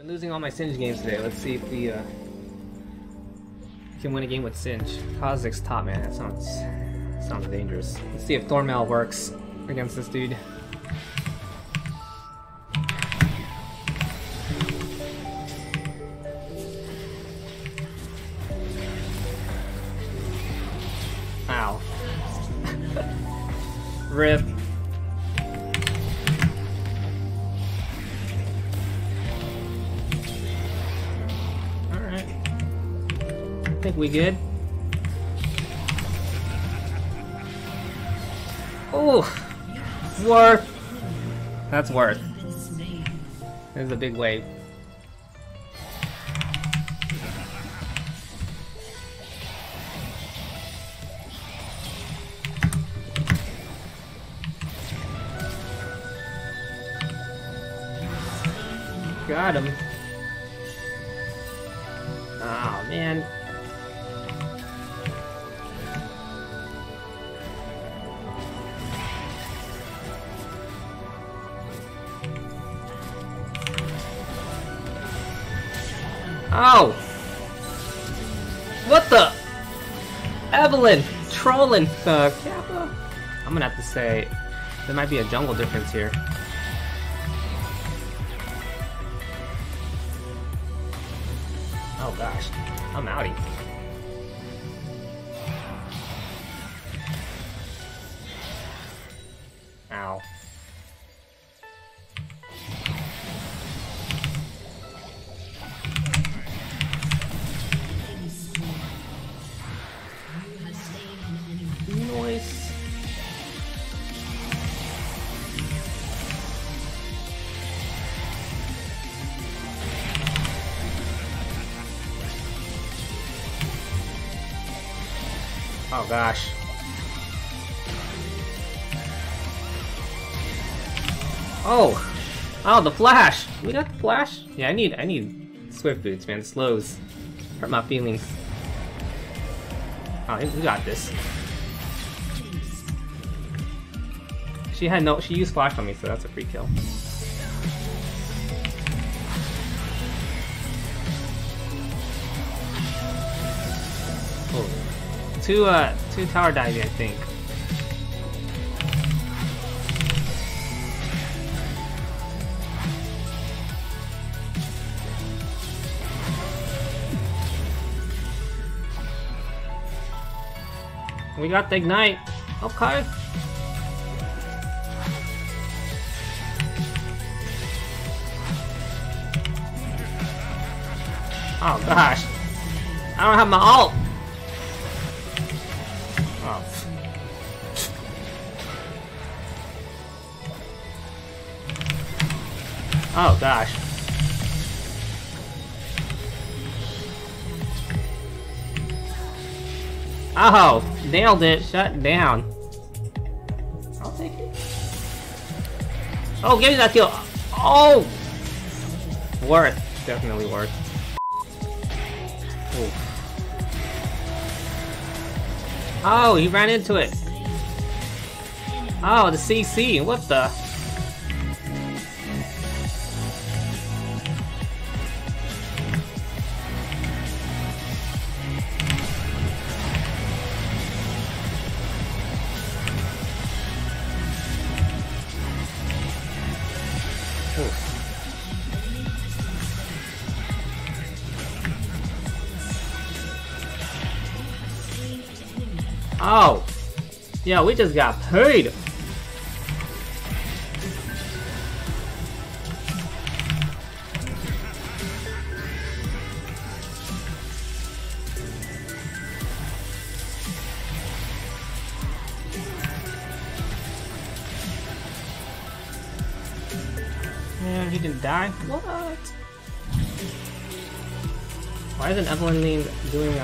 I'm losing all my Singe games today. Let's see if we can win a game with Singe. Kozik's top, man. That sounds dangerous. Let's see if thornmail works against this dude. Ow. Rip. Alright. I think we good. Oh! Worth! That's worth. This is a big wave. Got him. Oh man. Oh! What the? Evelyn! Trolling the Kappa? I'm gonna have to say, there might be a jungle difference here. Oh gosh, I'm outie. Ow. Noise. Oh gosh. Oh! Oh, the flash! We got the flash? Yeah, I need swift boots, man. Slows hurt my feelings. Oh, we got this. She used flash on me, so that's a free kill. Oh. Two tower diving, I think. We got the ignite. Okay. Oh gosh. I don't have my ult. Oh. Oh gosh. Oh, nailed it. Shut down. I'll take it. Oh, give me that kill. Oh, worth. Definitely worth. Ooh. Oh, he ran into it. Oh, the CC. What the? Oh! Yeah, we just got paid! Man, he didn't die? What? Why isn't Evelyn doing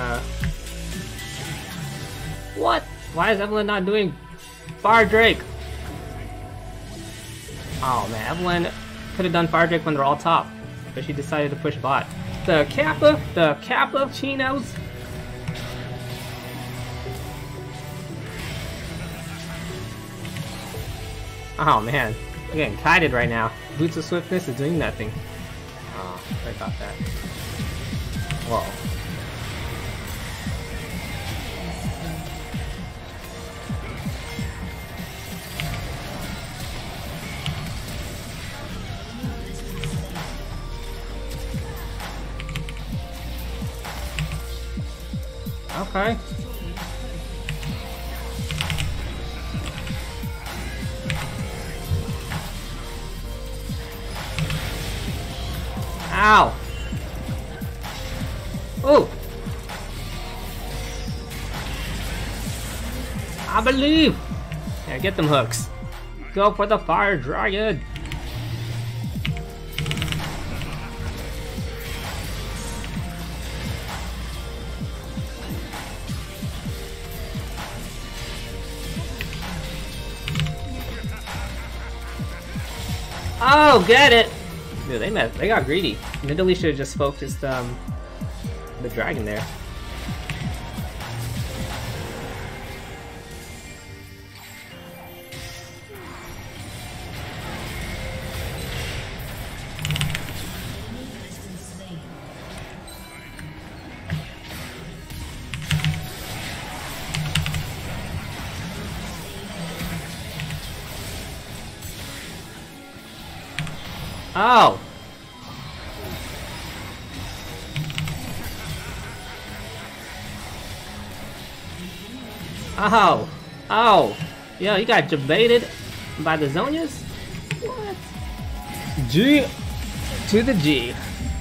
What? Why is Evelyn not doing Fire Drake? Oh man, Evelyn could have done Fire Drake when they're all top, but she decided to push bot. The Kappa chinos. Oh man, I'm getting kited right now. Boots of Swiftness is doing nothing. Oh. I got that. Whoa. Okay. Ow! Oh! I believe! Yeah, get them hooks. Go for the fire dragon! Oh, get it! Dude, they got greedy. Nidalee should have just focused the dragon there. Oh! Oh! Oh! Yo, you got debated by the Zonias? What? G to the G.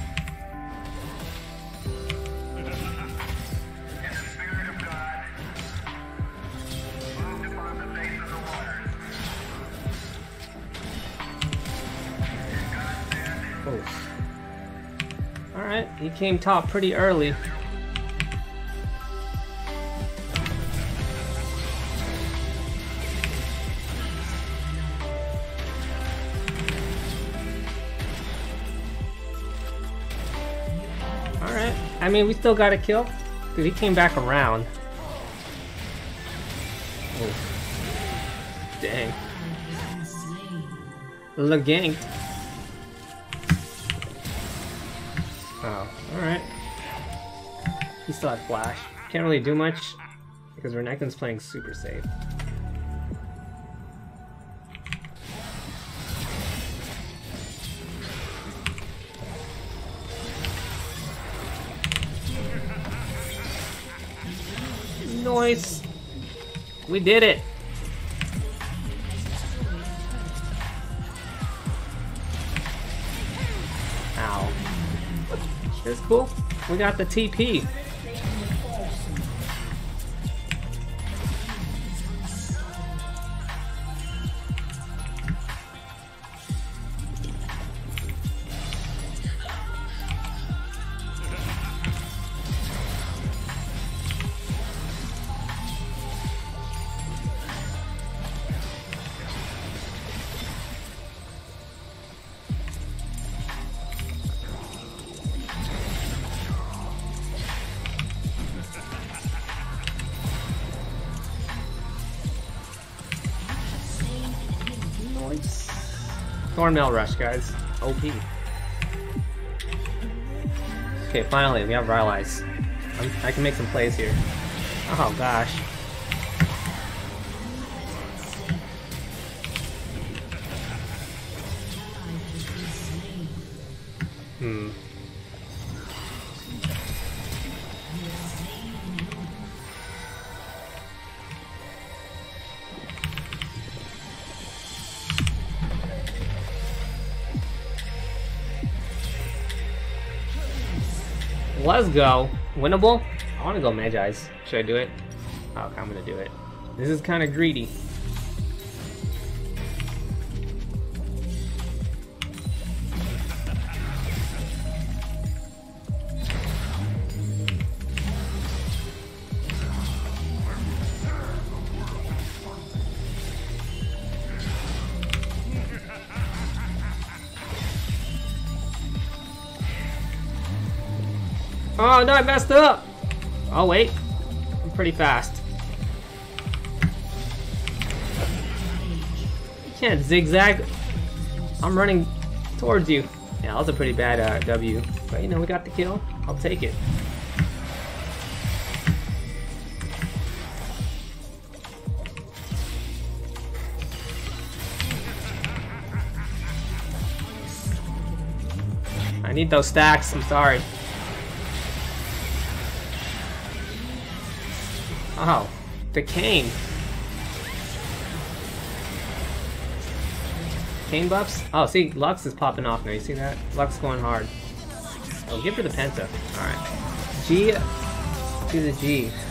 Alright, he came top pretty early. Alright, I mean, we still got a kill. Dude, he came back around. Oh. Dang. Lycking. Oh, alright. He still had flash. Can't really do much because Renekton's playing super safe. Nice! We did it! Ow. That's cool. We got the TP. Thornmail rush, guys. OP. Okay, finally, we have our allies. I can make some plays here. Oh gosh. Let's go. Winnable? I want to go Magi's. Should I do it? Oh, okay, I'm gonna do it. This is kind of greedy. Oh no, I messed up! Oh wait, I'm pretty fast. You can't zigzag. I'm running towards you. Yeah, that was a pretty bad W. But you know, we got the kill. I'll take it. I need those stacks, I'm sorry. Oh, the cane. Cane buffs? Oh, see, Lux is popping off now. You see that? Lux going hard. Oh, give her the penta. Alright. G to the G.